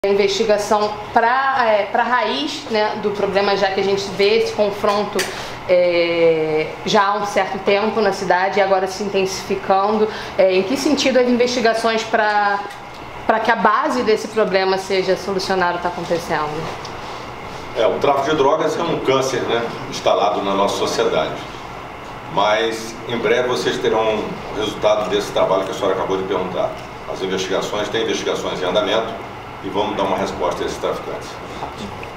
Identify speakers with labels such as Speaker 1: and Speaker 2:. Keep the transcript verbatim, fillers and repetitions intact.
Speaker 1: investigação para é, para a raiz, né, do problema, já que a gente vê esse confronto é, já há um certo tempo na cidade e agora se intensificando. É, em que sentido as investigações para para que a base desse problema seja solucionada está acontecendo?
Speaker 2: É, o tráfico de drogas é um câncer, né, instalado na nossa sociedade. Mas em breve vocês terão o resultado desse trabalho que a senhora acabou de perguntar. As investigações, tem investigações em andamento e vamos dar uma resposta a esses traficantes.